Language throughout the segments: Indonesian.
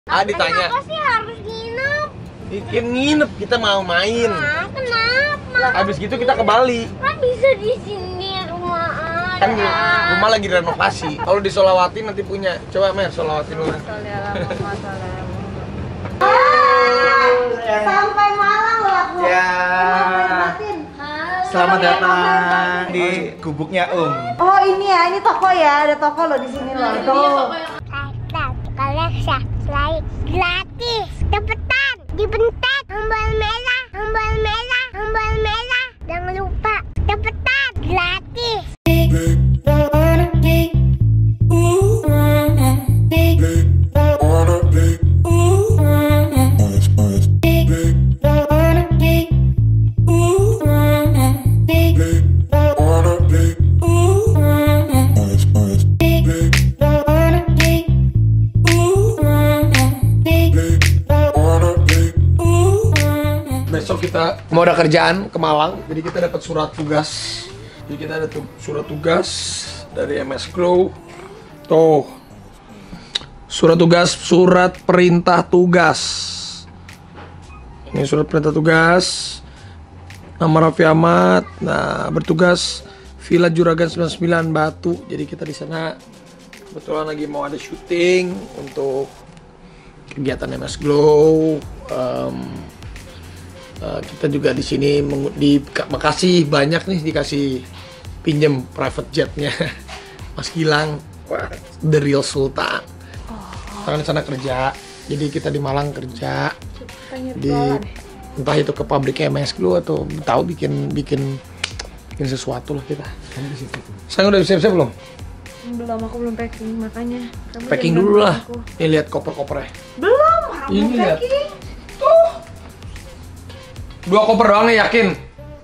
Ditanya. Kenapa sih harus nginep? Ya, nginep, kita mau main. Nah, kenapa? Habis gitu kita ke Bali. Kan bisa di sini rumah ada. Kan di rumah lagi renovasi. Kalau di Solawati nanti punya. Coba Mer, Solawati dulu. Sampai Malang loh aku. Ya. Selamat Halo. datang di gubuknya Om. Oh ini ya, ini toko ya, ada toko loh di sini loh. Tuh. Kalian subscribe gratis, cepetan, dibentak, tombol merah, tombol merah, tombol merah, jangan lupa, cepetan, gratis. Besok kita mau ada kerjaan ke Malang, jadi kita dapat surat tugas. Jadi kita ada surat tugas dari MS Glow. Tuh, surat tugas, surat perintah tugas. Ini surat perintah tugas. Nama Raffi Ahmad. Nah, bertugas Villa Juragan 99 Batu. Jadi kita di sana kebetulan lagi mau ada syuting untuk kegiatan MS Glow. Kita juga di sini makasih banyak nih dikasih pinjem private jetnya Mas Gilang. Wah, the real Sultan. Kita di sana kerja, jadi kita di Malang kerja di entah itu ke pabriknya MS Glow atau tahu bikin sesuatu lah kita. Saya udah siap-siap belum? Belum, aku belum packing makanya. Packing dulu lah. Ini lihat koper-kopernya. Belum, Ini lihat. packing. Tuh. 2 koper doang nih, yakin?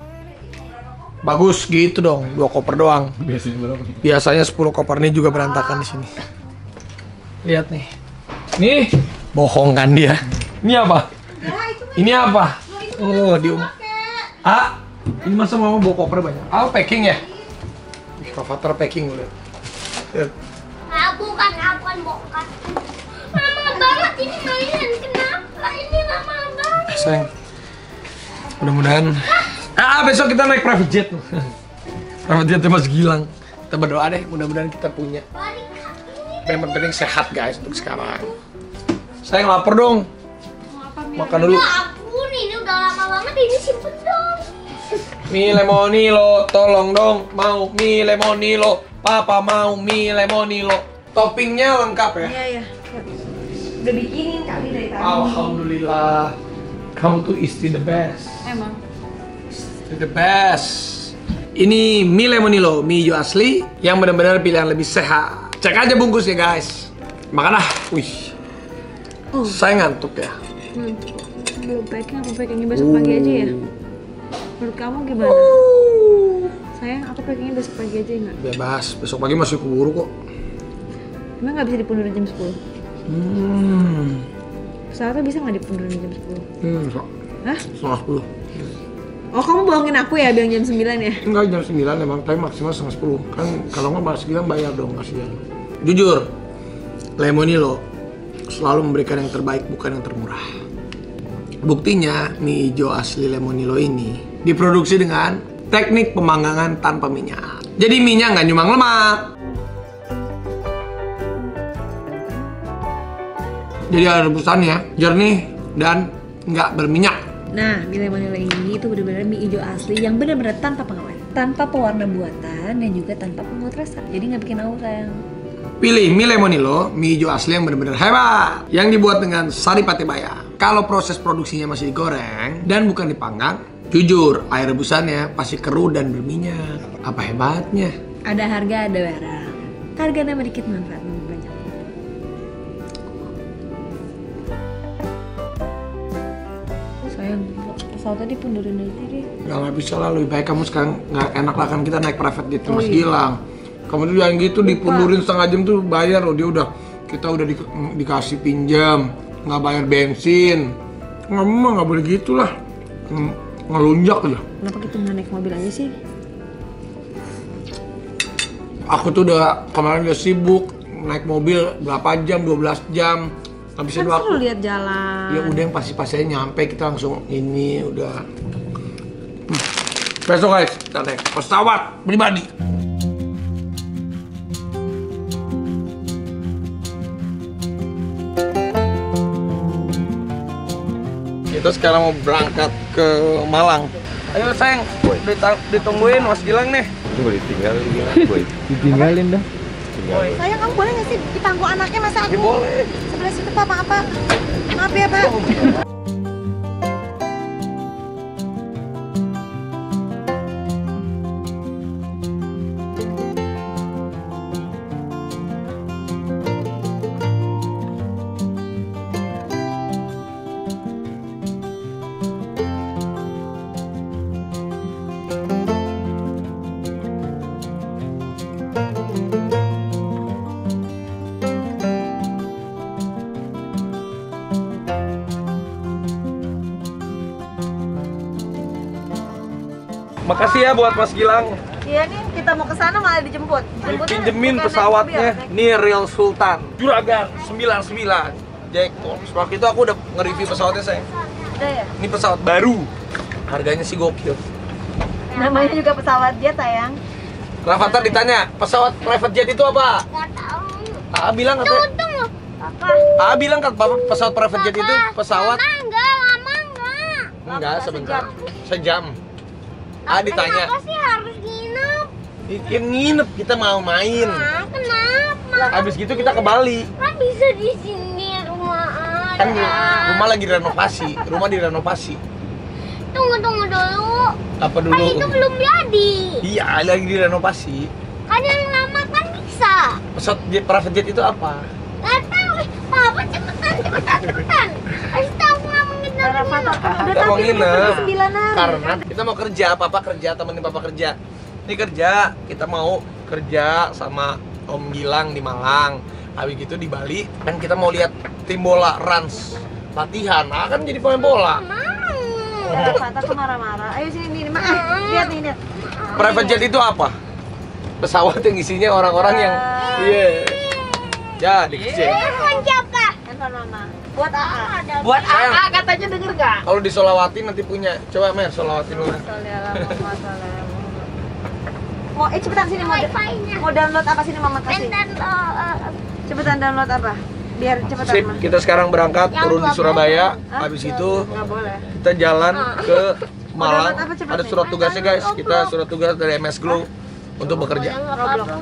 Bagus gitu dong, 2 koper doang. Biasanya berapa? Biasanya 10 koper, nih juga berantakan di sini. Lihat nih. Nih, bohong kan dia. Ini apa? Ini apa? Oh, ini masa mama bawa koper banyak? Packing ya? Ravatar packing udah. Lihat. Bukan bokap. Lama banget ini mainan, kenapa ini lama banget? Sayang. Mudah-mudahan. Besok kita naik private jet. Private jet Mas Gilang. Kita berdoa deh, mudah-mudahan kita punya. Yang penting sehat guys untuk sekarang. Sayang lapar dong. Makan dulu. Ya ampun, ini udah lama banget, ini simpen dong. Mie lemonilo, tolong dong. Mau mie lemonilo. Papa mau mie lemonilo. Toppingnya lengkap ya? Iya, iya. Udah bikinin kali dari tadi. Alhamdulillah. Kamu tuh istri the best. Emang. Istri the best. Ini mie lemonilo, mie hijau asli yang benar-benar pilihan lebih sehat. Cek aja bungkusnya guys. Makan ah. Wih. Saya ngantuk ya. Belum packing, aku packingnya besok pagi aja ya. Menurut kamu gimana? Sayang, aku packingnya besok pagi aja nggak? Bebas, besok pagi masih keburu kok. Emang nggak bisa dipundurin jam 10? Pesawatnya bisa nggak dipundurin jam 10? Hah? Setengah 10. Oh, kamu bohongin aku ya bilang jam 9 ya? Enggak, jam 9 emang, tapi maksimal setengah 10. Kan kalau nggak Mas Gilang bayar dong, kasihan. Jujur, Lemonilo selalu memberikan yang terbaik, bukan yang termurah. Buktinya, mie hijau asli Lemonilo ini diproduksi dengan teknik pemanggangan tanpa minyak. Jadi minyak nggak nyumbang lemak. Jadi ada rebusannya jernih dan nggak berminyak. Nah, mie lemonilo ini itu benar-benar mie hijau asli yang benar-benar tanpa pengawet, tanpa pewarna buatan dan juga tanpa penguat rasa. Jadi nggak bikin haus sayang. Pilih mie lemonilo, mie hijau asli yang benar-benar hebat, yang dibuat dengan sari patebaya. Kalau proses produksinya masih digoreng dan bukan dipanggang, jujur air rebusannya pasti keruh dan berminyak. Apa hebatnya? Ada harga, ada barang. Harga nama dikit, manfaat nama banyak. Sayang, pesawat tadi pundurin aja deh. Nggak bisa lah, lebih baik kamu sekarang nggak enak lah kan kita naik private jet Mas Gilang. Kamu tuh yang gitu dipundurin setengah jam tuh bayar loh, kita udah dikasih pinjam, nggak bayar bensin. Nggak boleh gitu lah, ngelunjak aja. Kenapa kita nggak naik mobil aja sih? Aku tuh kemarin udah sibuk naik mobil berapa jam, 12 jam. Habisin Kan waktu. seru lihat jalan. Ya udah yang pasti-pastinya nyampe kita langsung ini udah. Besok guys, kita naik pesawat pribadi. Kita sekarang mau berangkat ke Malang. Ayo sayang, ditungguin Mas Gilang nih. Gue ditinggalin gila, boy. Ditinggalin dah. Sayang, kamu boleh nggak sih di pangku anaknya masa aku? Ya boleh. Sebelah situ Pak, apa? Maaf ya Pak. Makasih ya buat Mas Gilang. Iya nih, kita mau ke sana malah dijemput. Pinjemin pesawatnya. Nih Real Sultan. Juragan 99. Jackpot. Waktu itu aku udah nge-review pesawatnya sayang. Udah ya? Ini pesawat baru. Harganya sih gokil. Namanya juga pesawat jet, sayang. Rafathar ditanya, pesawat private jet itu apa? Gak tahu. Aa bilang katanya. Tunggu. Apa? Aa bilang kan Papa, pesawat private jet itu pesawat. Lama enggak. Enggak, sebentar. Sejam. Aa ditanya. Kenapa sih harus nginep? Yang nginep, kita mau main. Nah, kenapa? Habis gitu kita ke Bali. Kan bisa di sini rumah Kan ada. rumah lagi direnovasi. Rumah direnovasi. Tunggu dulu. Apa Kan itu dulu? belum jadi. Iya, lagi direnovasi. Kan yang lama kan bisa. Pesawat jet private jet itu apa? Gak tahu. Papa cepetan. Kasih tahu nggak menginap. Kita mau nginep. 9 hari. Karena kita mau kerja, Papa kerja, temenin Papa kerja. Ini kerja, kita mau kerja sama Om Gilang di Malang. Habis gitu di Bali, kan kita mau lihat tim bola Rans latihan. Nah, kan jadi pemain bola. Rafathar tuh marah-marah. Ayo sini nih, Mak. Lihat nih, lihat. Private jet itu apa? Pesawat yang isinya orang-orang yang ya dikecil. Handphone siapa? Handphone Mama. Buat AA. Buat Sayang. AA katanya denger gak? Kalau disolawatin nanti punya. Coba Mer, solawatin dulu. Mau cepetan sini Wifi-nya. mau download apa sini Mama kasih. Dan Cepetan download apa? Biar cepetan Sip, Mah. kita sekarang berangkat Yang turun di 12. Surabaya. Hah? Habis itu Nggak boleh. kita jalan ke Malang. Mau download apa cepet Ada nih? surat tugasnya guys. Kita surat tugas dari MS Glow untuk bekerja. Roblox.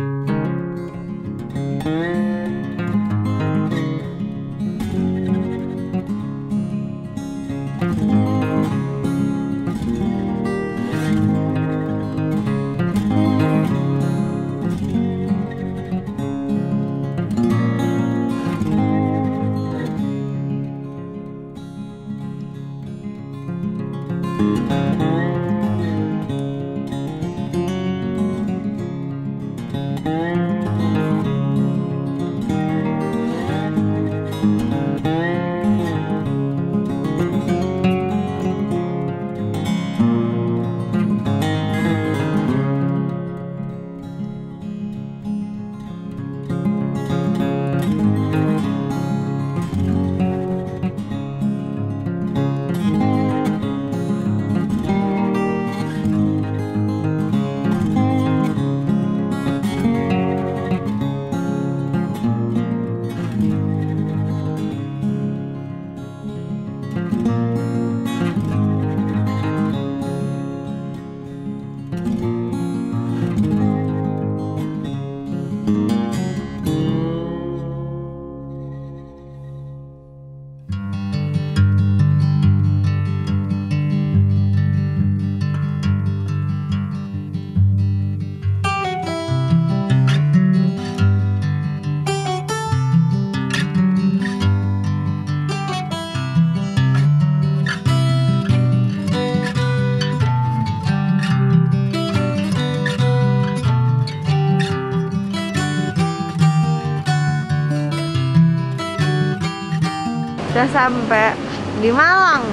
Udah sampai di Malang.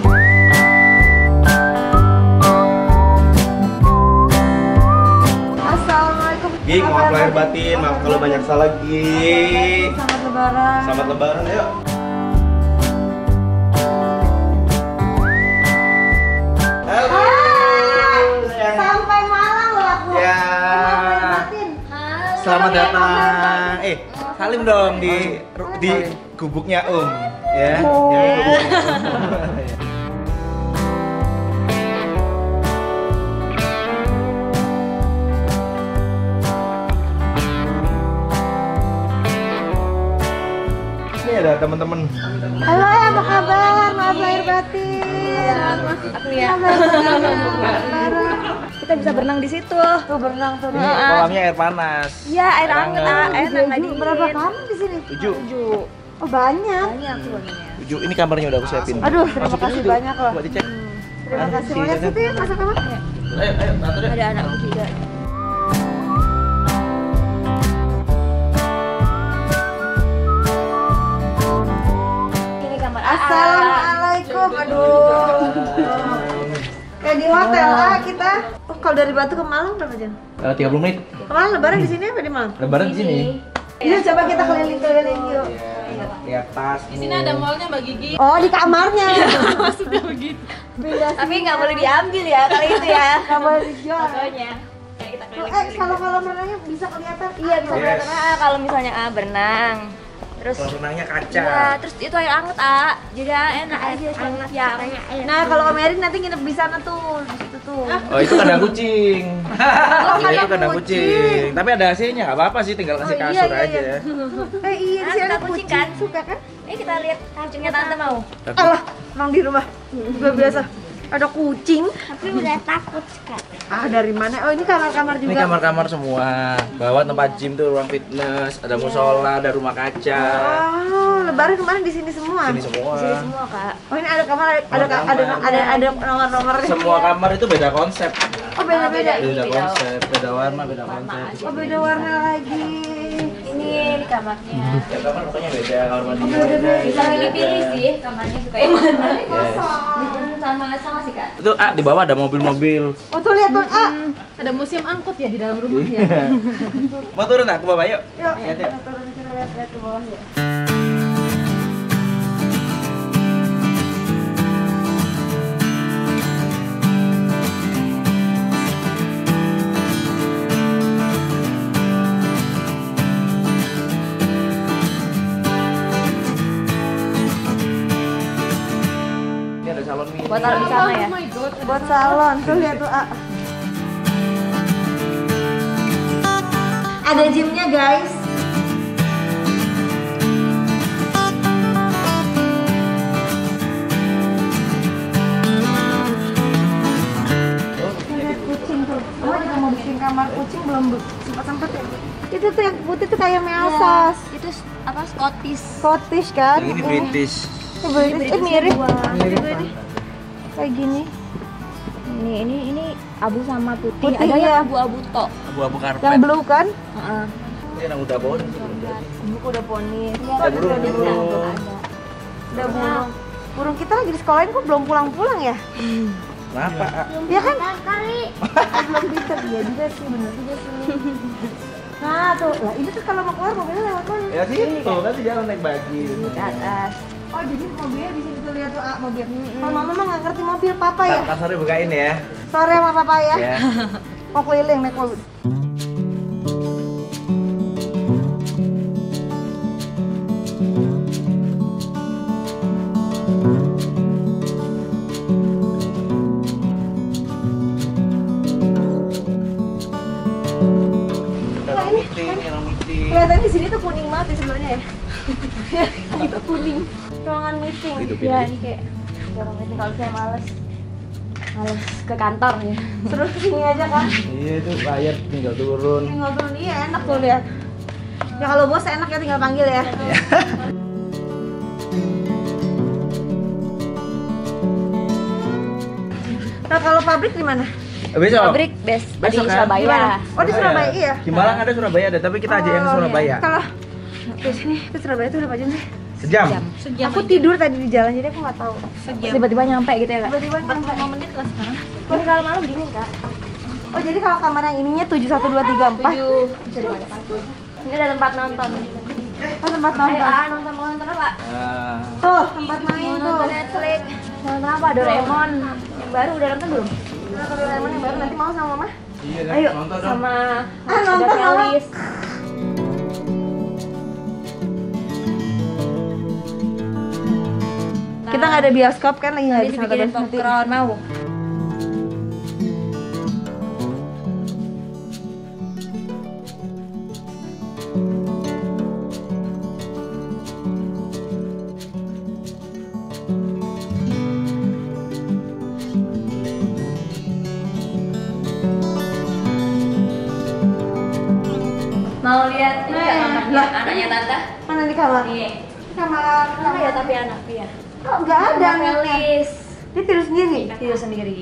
Assalamualaikum. Ging, maaf lahir batin, maaf kalau banyak salah Ging. Selamat Lebaran. Selamat lebaran, ayo. Selamat datang. Salim dong di gubuknya ya. Ya, gubuknya. Ini ada teman-teman. Halo, apa kabar? Maaf lahir batin. Aku ya. Kita bisa berenang di situ. Tuh berenang tuh. Ini kolamnya air panas. Iya, air hangat. Enak nggak dingin. Berapa kamu di sini? 7. Oh banyak. Banyak tuh wanginya. 7. Ini kamarnya udah aku siapin. Aduh, terima Masukin kasih dulu, banyak loh. Buat dicek. Terima kasih. Mau lihat situ ya, masuk kamar? Ayo, atur deh. Ada anakku juga. Ini kamar Assalamualaikum. Aduh. Kayak di hotel kita. Oh, kalau dari Batu ke Malang berapa jam? 30 menit. Kemarin lebaran di sini apa di Malang? Lebaran di sini. Iya, coba kita keliling-keliling yuk. Lihat tas. Di sini ada mallnya Mbak Gigi. Oh, di kamarnya. Sudah begitu. Tapi nggak boleh diambil ya kali itu ya. Nggak boleh dijual. Pokoknya. Kayak kita Tuh, keliling. kalau renangnya bisa kelihatan. Iya bisa Yes. kelihatan kalau misalnya berenang. Terus Kolam renangnya kaca. iya, terus itu air hangat jadi enak aja hangat ya. Nah, kalau Om Erin nanti nginep di sana tuh, di situ tuh. Oh, itu kandang kucing. Iya, itu kandang kandang kucing. kucing. Tapi ada AC-nya, nggak apa-apa sih, tinggal kasih Oh, iya, kasur iya, aja. iya. Iya, di Nah, sini suka ada kucing kucing kan? Suka kan? Kita lihat kucingnya tante mau. Alah, emang di rumah juga biasa. Ada kucing. Tapi udah takut sekali. Ah, dari mana? Oh, ini kamar-kamar Ini juga. kamar-kamar semua. Bawah tempat gym tuh, ruang fitness, ada musola, ada rumah kaca. Oh, lebaran kemarin di sini semua. Sini semua. Di sini semua kak. Oh, ini ada kamar, ada nomor-nomornya. Semua kamar itu beda konsep. Oh, beda-beda. Beda konsep, beda warna, beda konsep. Oh, beda warna lagi. Ini kamarnya. Tiap kamar pokoknya beda, kamar mandi beda. Bisa pilih-pilih sih kamarnya suka yang mana. Yes. Sama sih kak. Itu di bawah ada mobil-mobil. Oh, tuh lihat tuh. Ah. Ada museum angkut ya di dalam rumah ya. Mau turun aku bawa yuk. Yuk, Lihat yuk. kita turun kita lihat ke bawah ya. Ini ada salon mini. Buat taruh di sana ya. Buat salon. Tuh lihat tuh. Ah. Ada gymnya guys. Ada kucing tuh. Oh, juga mau bikin kamar kucing belum sempat ya. Itu tuh yang putih tuh kayak Melsos. Itu apa Scottish. Scottish kan? Yang ini British. British. Mirip. Kayak gini. Ini abu sama putih. Putih, Ada iya. yang abu-abu tok. Abu-abu karpet. Yang blue kan? Heeh. Ini yang udah bawah. Buku udah poni. Ada burung. Udah burung. Burung kita lagi di sekolahin kok belum pulang-pulang ya? Kenapa? Iya kan? Kali. Belum bisa dia juga sih, bener juga sih. Nah tuh, lah ini tuh kalau mau keluar mobilnya lewat mana? Ya situ, kan di jalan naik bagi. Ke atas. Oh jadi mobilnya di sini tuh lihat tuh mobil. Kalau mama mah nggak ngerti mobil papa ya. Ntar sore bukain ya. Sore sama papa ya. Ya. Mau keliling naik mobil. Meeting. Kelihatan di sini tuh kuning banget di sebelahnya ya. Itu kuning. Ruangan meeting. Ya ini kayak ruang meeting kalau saya males ke kantor ya. Terus sini aja kan. Iya itu bayar tinggal turun. Tinggal turun iya enak tuh lihat. Ya kalau bos enak ya tinggal panggil ya. Nah kalau pabrik di mana? Besok. Pabrik di Besok kan? Surabaya. Oh di Surabaya iya. Di Malang ada, Surabaya ada, tapi kita aja yang ke Surabaya. Kalau ke sini ke Surabaya itu berapa jam sih? Sejam. Aku tidur tadi di jalan jadi aku nggak tahu. Tiba-tiba nyampe gitu ya kak. Tiba-tiba nyampe. 5 menit lah sekarang. Ini kalau malam dingin kak. Oh jadi kalau kamar yang ininya 7, 1, 2, 3, 4. Ini ada tempat nonton. Oh tempat nonton. Nonton mau nonton apa? Tuh tempat main Mau tuh. nonton Netflix. Nonton apa? Doraemon. Yang baru udah nonton belum? Nah, kalau Doraemon yang baru nanti mau sama mama. Iya, Ayo nonton dong. sama Ah, nonton ada Felis. Kita nggak ada bioskop kan, lagi nggak Nanti bisa dibikinin nonton TV. popcorn mau. Mau lihat ini nggak anaknya Tante? Mana di kamar? Nih. Kamar. Mana ya tapi anak dia? Oh, nggak ada anaknya. Felis. Dia tidur sendiri. Tidur sendiri.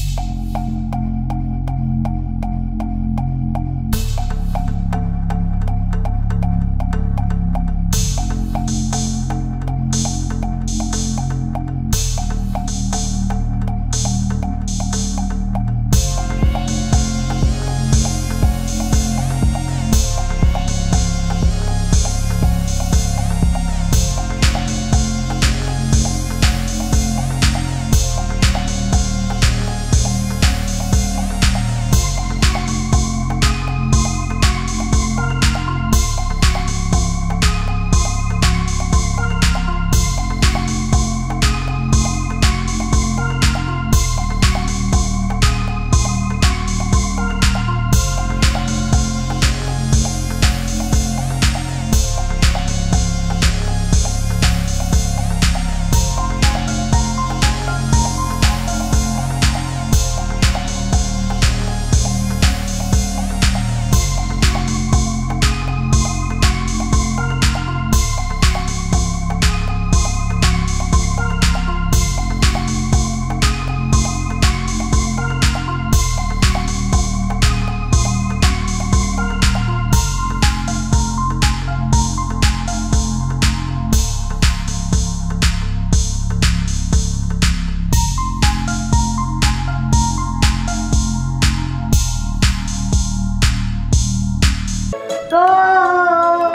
Tuh.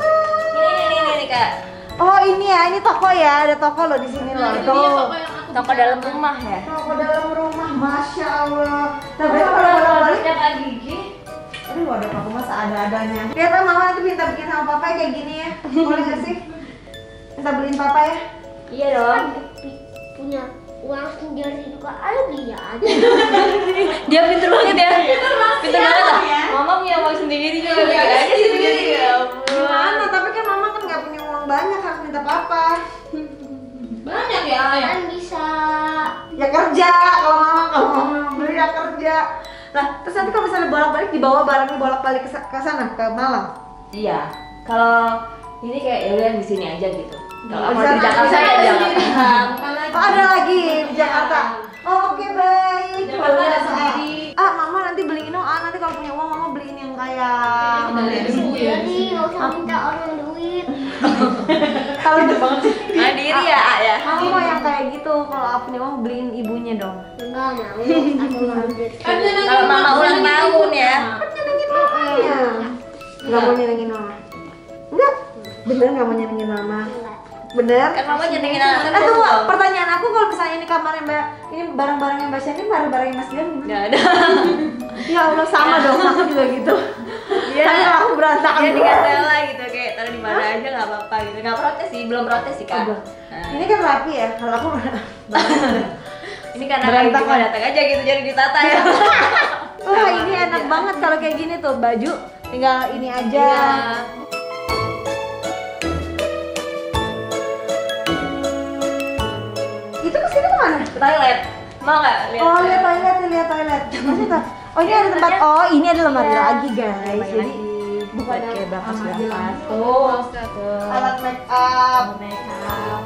Ini Kak. Oh ini ya, ini toko ya, ada toko loh di sini loh. Tuh. Toko dalam rumah ya. Toko dalam rumah, masya Allah. Nah, berarti kalau bolak-balik, Kak Gigi. aduh ada toko mas ada-adanya. Lihat kan mama nanti minta bikin sama papa kayak gini ya, boleh nggak sih? Minta beliin papa ya? Iya dong. Punya uang sendiri juga, ayo beli aja. Dia pintar banget ya. Pintar banget lah. Mama punya uang sendiri juga bikin aja sendiri. Ya ampun. Gimana? Tapi kan mama kan nggak punya uang banyak, harus minta papa. Banyak ya ayah. Kan bisa. Ya kerja, kalau mama beli ya kerja. Nah, terus nanti kalau misalnya bolak-balik dibawa barangnya bolak-balik ke sana, ke Malang. Iya. Kalau ini kayak ya udah di sini aja gitu. Kalau Di mau sana di Jakarta ya di Jakarta. Oh, ada lagi di Jakarta. Oh, oke baik. Jakarta ada sendiri. Mama nanti beliin dong. Nanti kalau punya uang mama beliin yang kayak Jadi nggak usah minta orang duit. kalau itu banget sih. Mandiri ya, ya. Mama mau yang kayak gitu. Kalau aku punya uang beliin ibunya dong. Enggak mau. Aku nggak duit. Kalau mama ulang tahun ya. Nyenengin mamanya. Nggak mau nyenengin mama. Enggak. Bener nggak mau nyenengin mama. Bener. Kan mama nyenengin anak Tunggu, pertanyaan aku kalau misalnya ini kamarnya Mbak, ini barang-barangnya Mbak Shani, barang-barangnya Mas Dian gimana? Nggak ada. Ya Allah sama dong, aku juga gitu. Iya. Tapi kalau aku berantakan Dia banget. dikatela gitu kayak taruh di mana aja nggak apa-apa gitu. Nggak protes sih, belum protes sih Kak. Belum. Nah, Ini kan rapi ya, kalau aku ini karena berantakan. cuma datang aja gitu jadi ditata ya. wah ini enak banget kalau kayak gini tuh baju tinggal ini aja. Iya. Itu kesini kemana? Ke toilet. Mau nggak lihat? Oh lihat toilet. Maksudnya oh ini ada tempat, oh ini ada lemari lagi guys. Jadi bukan kayak berangkas. Tuh. Tuh. Alat make up. Makeup.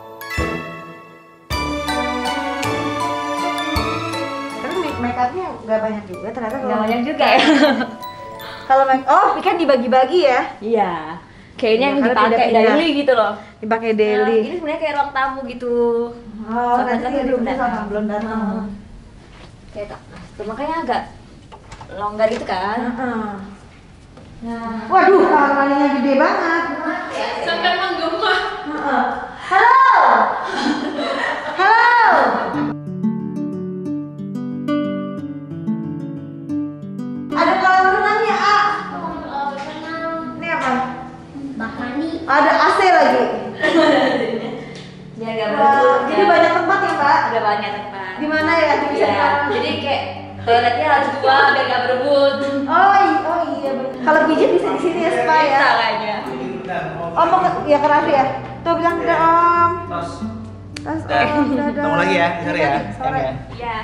Tapi make upnya nggak banyak juga ternyata. Nggak banyak juga ya. Kalau make kan dibagi-bagi ya. Iya. Kayaknya yang Iya, karena dipakai pindah-pindah. daily gitu loh. Dipakai Nah, daily. ini sebenarnya kayak ruang tamu gitu. Oh, Soalnya nanti kan dia belum belum datang. datang, belum datang. Kayak tak. Tuh, makanya agak longgar gitu kan. Heeh. Nah, Waduh, kamar mandinya gede banget. Sampai menggema. Heeh. Halo. Halo. Ada kolam renangnya, Ini apa? Bahani. Ada AC lagi. biar gak berdua. Udah banyak tempat. Di mana ya? Bisa Iya. di mana? Jadi kayak toiletnya harus 2 biar nggak berebut. Oh iya benar. Kalau pijit bisa di sini ya spa ya. Bisa kayaknya. Om mau ya ke Raffi ya? Tuh bilang udah Om. Tos. Tas Udah. Om, udah. Ketemu lagi ya, sore ya. Sore. Yang ya. Iya.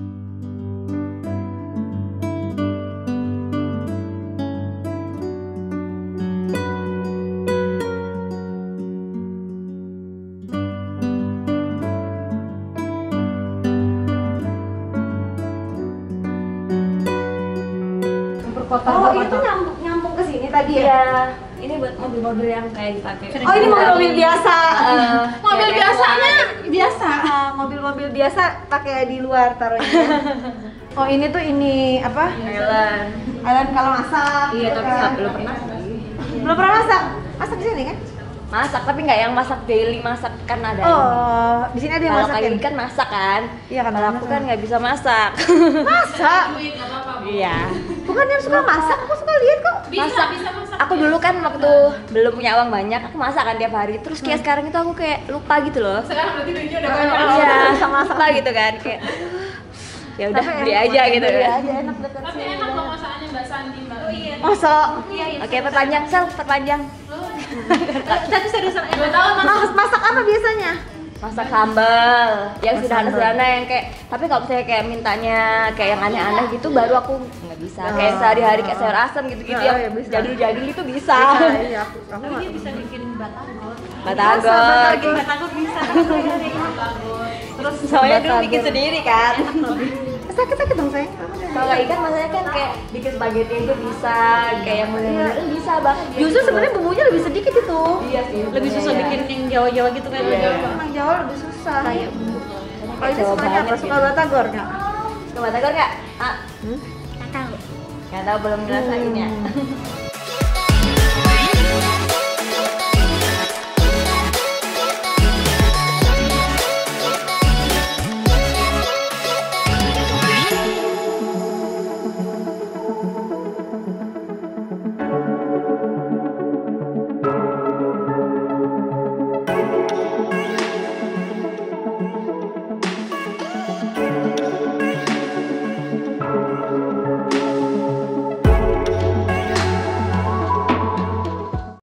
Oh itu nyambung ke sini tadi ya? Iya. Ini buat mobil-mobil yang kayak dipakai. Oh ini mobil-mobil biasa. Mobil biasanya biasa. Mobil-mobil biasa pakai di luar taruhnya. Oh ini tuh ini apa? Thailand. Island kalau masak. Iya, gitu tapi kan. belum pernah. Belum pernah masak. Masak di sini kan? Masak, tapi nggak yang masak daily, masak kan ada. Oh, di sini ada yang Kalau masakin. kayak kan masak kan. Iya kan. Kalau aku kan nggak bisa masak. masak. Iya. Bukan yang suka masak, aku suka lihat kok. Masak. Aku dulu kan waktu belum punya uang banyak, aku masak kan tiap hari. Terus kayak sekarang itu aku kayak lupa gitu loh. Sekarang berarti duitnya udah banyak. Iya, sama lupa gitu kan kayak ya udah Tapi beli enak aja banget, gitu beli kan. aja enak deket Tapi sini. enak loh masakannya Mbak Sandi, Mbak. Oh iya. Masak. Oke, perpanjang Sel, perpanjang. Tapi seriusan 2 tahun Masak apa biasanya? Masak sambal yang sederhana-sederhana yang kayak, tapi kalau misalnya kayak mintanya kayak yang aneh-aneh gitu baru aku nggak bisa. Kayak sehari-hari kayak sayur asam gitu-gitu Oh, yang iya, bisa. jadul-jadul itu bisa. Iya, aku nggak. bisa bikin batagor. Batagor. Batagor bisa. Terus soalnya dulu bikin sendiri kan. Sakit-sakit dong sayang. Kalau nggak ikan maksudnya kan kayak bikin spaghetti itu bisa, kayak yang model-model bisa banget. Justru sebenarnya bumbunya lebih sedikit itu. iya sih. Lebih susah iya. bikin yang Jawa-Jawa gitu kan. Iya. Emang Jawa lebih susah. Kayak bumbu. Kalau ini sukanya apa? Suka batagor nggak? Ke Batagor nggak? Ah, nggak tahu belum ngerasain ya.